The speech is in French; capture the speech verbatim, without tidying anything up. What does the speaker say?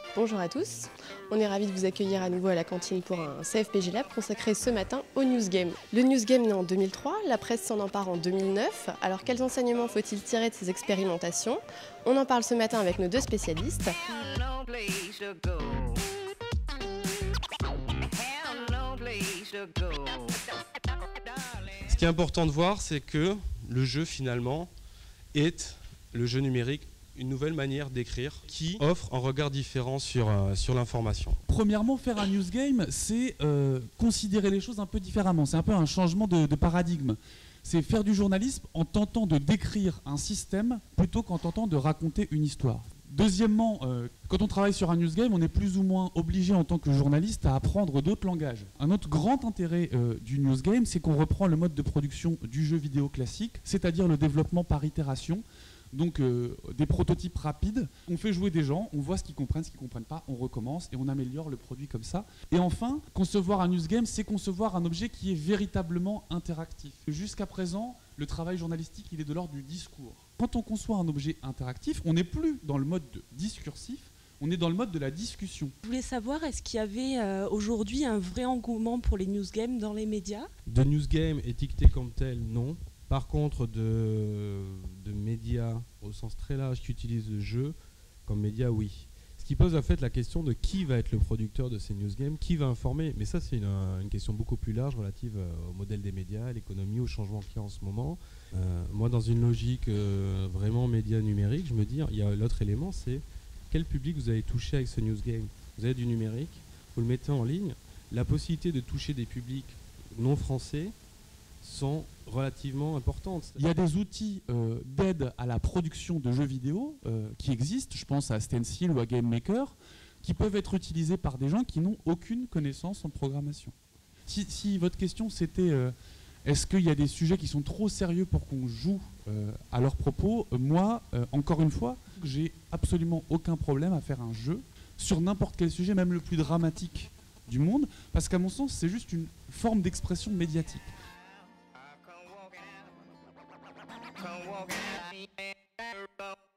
Bonjour à tous, on est ravis de vous accueillir à nouveau à la cantine pour un C F P G Lab consacré ce matin au News Game. Le News Game naît en deux mille trois, la presse s'en empare en deux mille neuf, alors quels enseignements faut-il tirer de ces expérimentations? On en parle ce matin avec nos deux spécialistes. Ce qui est important de voir, c'est que le jeu finalement est, le jeu numérique, une nouvelle manière d'écrire qui offre un regard différent sur, euh, sur l'information. Premièrement, faire un news game, c'est euh, considérer les choses un peu différemment. C'est un peu un changement de, de paradigme. C'est faire du journalisme en tentant de décrire un système plutôt qu'en tentant de raconter une histoire. Deuxièmement, euh, quand on travaille sur un news game, on est plus ou moins obligé en tant que journaliste à apprendre d'autres langages. Un autre grand intérêt euh, du news game, c'est qu'on reprend le mode de production du jeu vidéo classique, c'est-à-dire le développement par itération. Donc euh, des prototypes rapides, on fait jouer des gens, on voit ce qu'ils comprennent, ce qu'ils ne comprennent pas, on recommence et on améliore le produit comme ça. Et enfin, concevoir un news game, c'est concevoir un objet qui est véritablement interactif. Jusqu'à présent, le travail journalistique, il est de l'ordre du discours. Quand on conçoit un objet interactif, on n'est plus dans le mode discursif, on est dans le mode de la discussion. Je voulais savoir, est-ce qu'il y avait euh, aujourd'hui un vrai engouement pour les news games dans les médias? De news game étiqueté comme tel, non. Par contre, de, de médias au sens très large qui utilisent le jeu comme média, oui. Ce qui pose en fait la question de qui va être le producteur de ces news games, qui va informer. Mais ça, c'est une, une question beaucoup plus large relative au modèle des médias, à l'économie, au changement qu'il y a en ce moment. Euh, moi, dans une logique euh, vraiment média numérique, je me dis, il y a l'autre élément, c'est quel public vous allez toucher avec ce news game. Vous avez du numérique, vous le mettez en ligne. La possibilité de toucher des publics non français sont relativement importantes. Il y a des outils euh, d'aide à la production de jeux vidéo euh, qui existent, je pense à Stencil ou à Game Maker, qui peuvent être utilisés par des gens qui n'ont aucune connaissance en programmation. Si, si votre question c'était euh, est-ce qu'il y a des sujets qui sont trop sérieux pour qu'on joue euh, à leurs propos, euh, moi, euh, encore une fois, j'ai absolument aucun problème à faire un jeu sur n'importe quel sujet, même le plus dramatique du monde, parce qu'à mon sens, c'est juste une forme d'expression médiatique. Come walking out, come walking out.